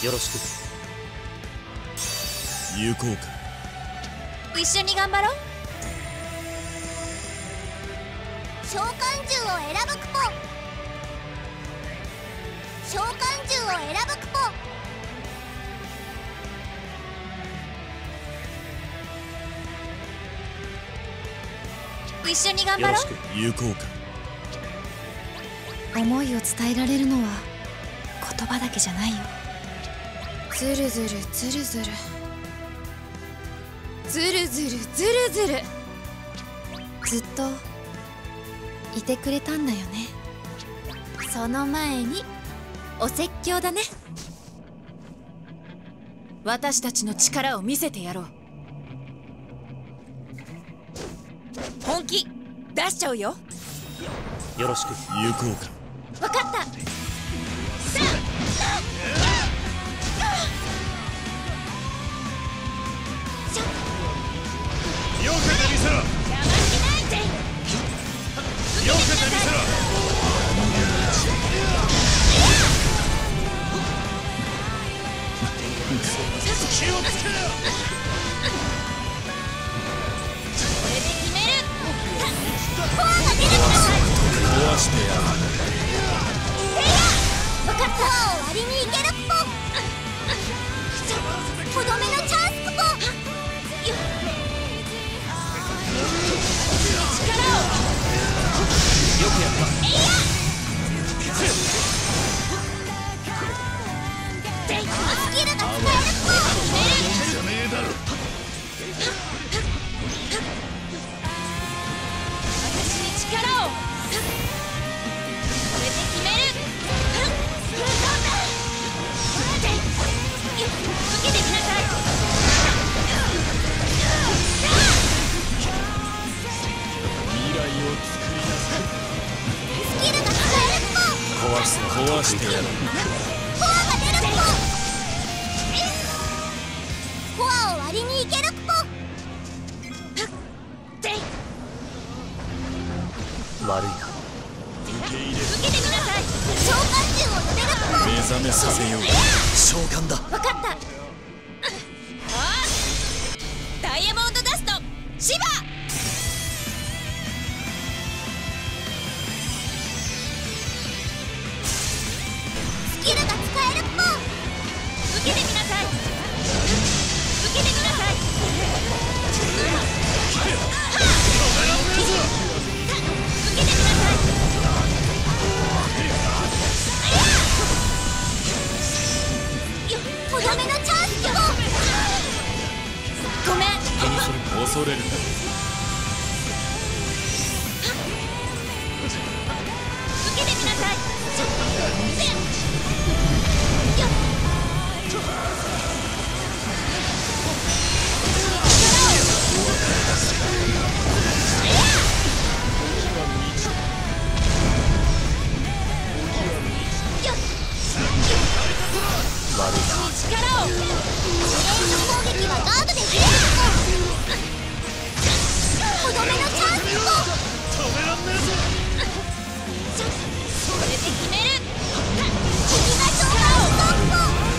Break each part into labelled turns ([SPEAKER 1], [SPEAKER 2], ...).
[SPEAKER 1] よろしく。行こうか。
[SPEAKER 2] 一緒に頑張ろう。
[SPEAKER 3] 召喚獣を選ぶクポ。召喚獣を選ぶクポ。
[SPEAKER 2] 一緒に頑張ろう。
[SPEAKER 1] よろしく。行こうか。
[SPEAKER 2] 思いを伝えられるのは言葉だけじゃないよ。ずるずるずるずるずるずるずるずる、ずっといてくれたんだよね。その前にお説教だね。私たちの力を見せてやろう。本気出しちゃうよ。
[SPEAKER 1] よろしく。行こうか。
[SPEAKER 2] 分かった。
[SPEAKER 1] よけてみせろ。
[SPEAKER 2] 邪魔しないで。
[SPEAKER 1] よけてみせろ。気をつけろ。
[SPEAKER 2] これで決める。
[SPEAKER 3] コアが出てきた。
[SPEAKER 1] 壊してやる。
[SPEAKER 3] 分かった。コアを割りにいけるクポ。とどめのチャンスクポ。
[SPEAKER 1] よくやった。
[SPEAKER 3] スキルが使えるクポ。
[SPEAKER 1] じゃねえだろ。
[SPEAKER 2] 私に力を。これで決める。受けてみなさい。
[SPEAKER 1] 未来を作りなさい。
[SPEAKER 3] スキルが使えるクポ。
[SPEAKER 1] 壊してやる。
[SPEAKER 3] コアが出るクポ。コアを割りにいけるクポ。
[SPEAKER 1] 悪いな。受け入れる。
[SPEAKER 2] 受けてみなさい。
[SPEAKER 3] 召喚獣を呼べるクポ。
[SPEAKER 1] 目覚めさせよう。召喚だ。
[SPEAKER 2] 分かった。ダイヤモンドダストシバ。
[SPEAKER 3] スキルが使えるクポ。
[SPEAKER 2] 受けてみなさい。受けてみなさい。受けてみなさい。
[SPEAKER 3] とどめのチャンスクポ。
[SPEAKER 2] ごめん。
[SPEAKER 1] 恐れるな。
[SPEAKER 2] 受けてみなさい。
[SPEAKER 1] 悪いな。
[SPEAKER 2] 力を。
[SPEAKER 3] 攻撃はガードできるクポ。とどめのチャンスクポ。
[SPEAKER 1] 止めらんねえぞ。
[SPEAKER 2] これで決める。
[SPEAKER 3] 敵が召喚したクポ。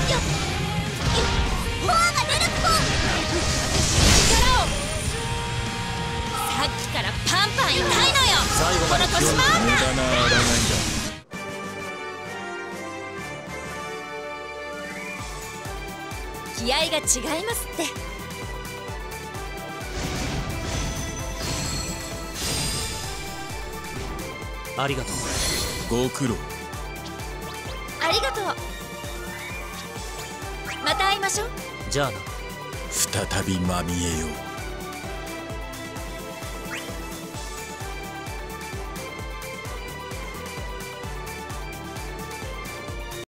[SPEAKER 3] コアが出るクポ。
[SPEAKER 2] 力を。さっきからパンパン痛いのよ。
[SPEAKER 1] 最後
[SPEAKER 2] この年もあんな。
[SPEAKER 1] 無駄な抗いだ。
[SPEAKER 2] 気合が違いますって。
[SPEAKER 1] ありがとう。ご苦労。
[SPEAKER 2] ありがとう。また会いましょう。
[SPEAKER 1] じゃあな。再びまみえよう。